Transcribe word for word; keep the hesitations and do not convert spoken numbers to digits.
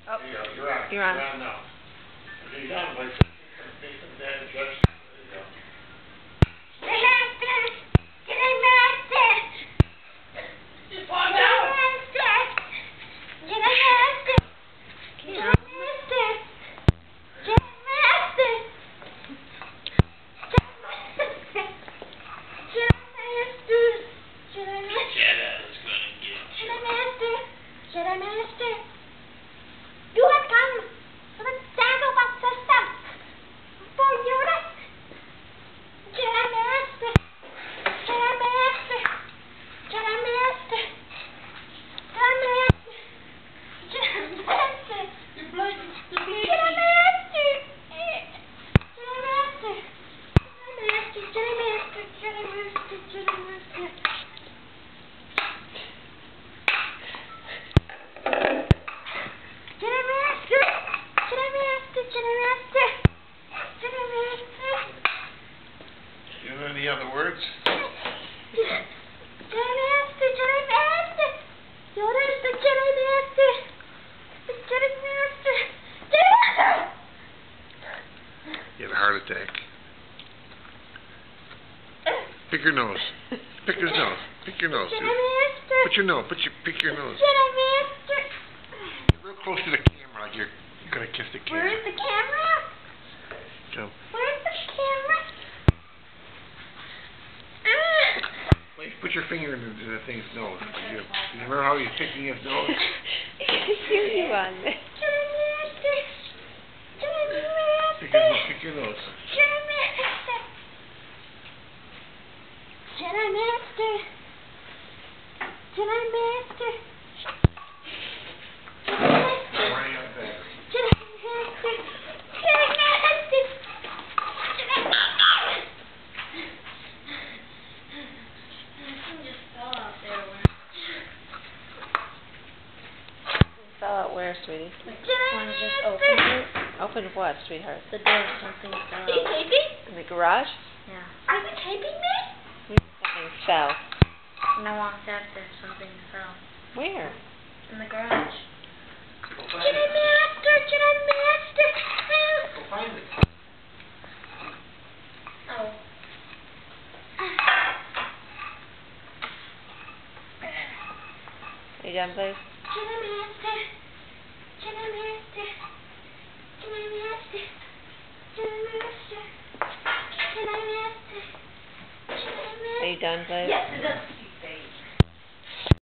Oh. There you go. You're on. You're on. You're on now. Okay, you're on. Like, face and then just. There you go. Jedi Master, you have come to the Dagobah system for Yoda. Jedi Master, Jedi Master, Jedi Master, Jedi Master, Jedi Master, you're blinking, you're blinking. Jedi Master, Jedi Master, Jedi Master, Jedi Master, Jedi Master, Jedi Master. You know any other words? Jedi Master, Jedi Master. Yoda is the Jedi Master. The Jedi Master. Jedi Master. You had a heart attack. Pick your nose. Pick your nose. Pick your nose. Jedi Master. Put your nose. Put your. Pick your nose. Jedi Master. Real close to the camera, like you're, you're gonna kiss the camera. Where's the camera? Go. Where's the camera? Wait, put your finger in the, in the thing's nose. You, you remember how he's picking his nose? You run. Jedi Master. Jedi Master. Pick, his, pick your nose. Jedi Master. Jedi Master. Jedi Master. I'm running out of battery. Jedi Master. Jedi Master. Jedi Master. Just fell out there. Fell out where, sweetie? Jedi Want to just Master. open it? Open what, sweetheart? The door, something fell Are you out. taping? In the garage? Yeah. Are you taping me? Something fell. When I walked out there, something fell. Where? In the garage. Go find Jedi it. Master. Jedi Master. Go find it. Oh. Are you done, please? Jedi Master. Jedi Master. Jedi Master. Jedi Master. Jedi Master. Jedi Master. Are you done, please? Yes, it is.